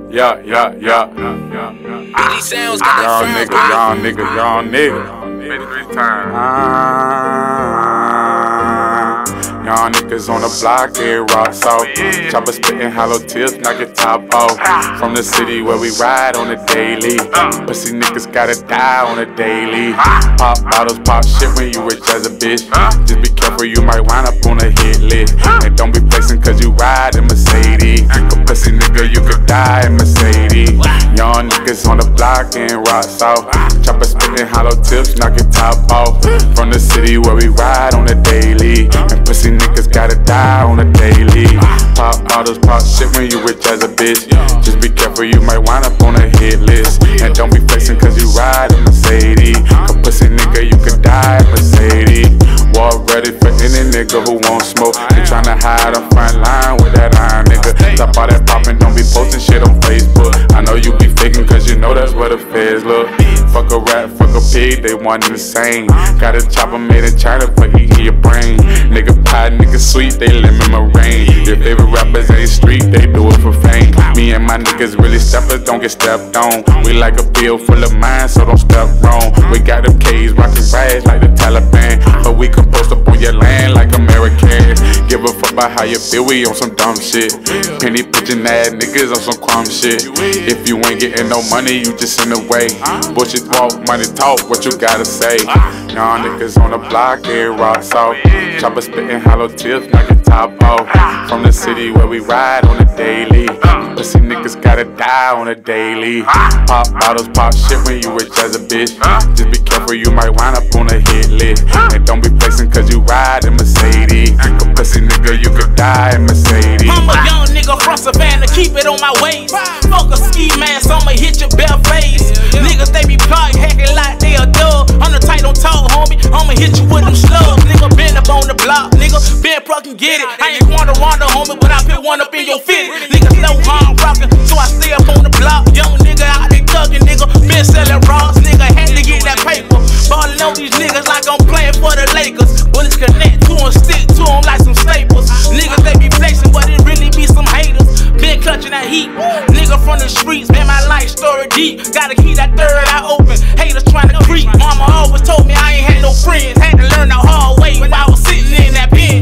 Yeah. Billy Sounds got Young nigga. Made it 3 times. Young niggas on the block, get rocks off. Chopper spitting hollow tips, knock your top off. From the city where we ride on the daily. Pussy niggas gotta die on the daily. Pop bottles, pop shit when you rich as a bitch. Just be careful, you might wind up on a hit list. And don't be flexing cause you ride in Mercedes. A pussy nigga, you could die in Mercedes. Young niggas on the block, getting rocks off. Chopper spitting hollow tips, knock your top off. From the city where we ride on the daily. And pussy niggas gotta die on a daily. Pop bottles, pop shit when you rich as a bitch. Just be careful, you might wind up on a hit list. And don't be flexing cause you ride in Mercedes. Cause pussy nigga, you could die in Mercedes. Walk ready for any nigga who won't smoke. They tryna hide the front line with that iron nigga. Stop all that poppin', don't be posting shit on Facebook. I know you be faking cause you know that's where the feds look. Fuck a rat, fuck a pig, they one and the same. Got a chopper made in China for eating your brain. Nigga pie, nigga sweet, they lemon meringue. Your favorite rappers ain't street, they do it for fame. Me and my niggas really steppers, don't get stepped on. We like a field full of mines, so don't step wrong. We got them K's rockin' rags like the Taliban. But we can post up on your land like Americans. Give a fuck about how you feel, we on some dumb shit. Penny pitching ass niggas on some crumb shit. If you ain't getting no money, you just in the way. Bullshit walk, money talk, what you gotta say? Young niggas on the block, get rocks off. Chopper spitting hollow tips, knock your top off. From the city where we ride on the daily. Pussy niggas gotta die on a daily. Pop bottles, pop shit when you rich as a bitch. Just be careful, you might wind up on a hit list. And don't be flexing cause you ride in Mercedes. Cause pussy nigga, you could die in Mercedes. I'm a young nigga from Savannah, keep it on my waist. Fuck a ski mask, I'ma hit your bare face. Niggas, they be plotting, hacking like they a dub. I'm the type, don't talk, homie, I'ma hit you with them slugs. Nigga, been up on the block, nigga, been fucking get it. I ain't wanna run the homie, but I put one up in your fit. Niggas know how I'm rockin', so I stay up on the block. Young nigga out there thuggin', nigga, been selling rocks. Nigga, had to get that paper. Ballin' on these niggas like I'm playing for the Lakers. Bullets connect to them, stick to them like some staples. Niggas, they be flexing, but it really be some haters. Been clutching that heat, nigga from the streets, man, my life story deep. Gotta keep that third eye open, haters trying to creep. Mama always told me I ain't had no friends, had to learn the hard way when I was sitting in that pen.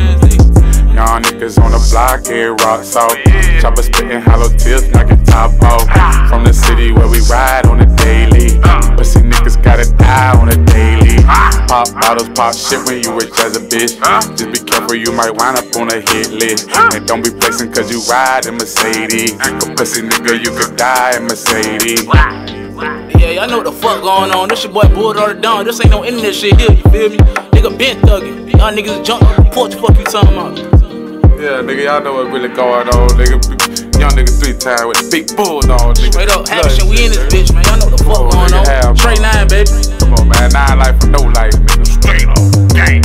Young niggas on the block, get rocks off. Chopper spitting hollow tips, knock your top off. From the city where we ride on the daily. Pussy niggas gotta die on a daily. Pop bottles, pop shit when you rich as a bitch. Just be careful, you might wind up on a hit list. And don't be flexing cause you ride in Mercedes. Cause pussy nigga, you could die in Mercedes. Yeah, y'all know what the fuck going on. This your boy Bulldog the Don. This ain't no internet shit here, you feel me? Nigga been thuggin'. Y'all niggas jump what the fuck you talking about? Yeah, nigga, y'all know what really going on, nigga. Young nigga 3 times with a big Bulldog, nigga. Straight up, action, we in this bitch, man. Y'all know what the fuck going on. Straight 9, baby. Come on, man. 9 life for no life, nigga. Straight up, gang.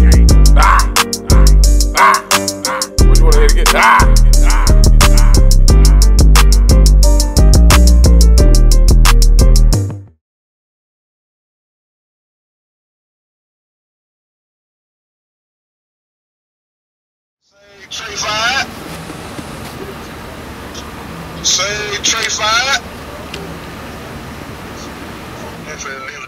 What you wanna hit again? Trey Fired. Say Trey Fired.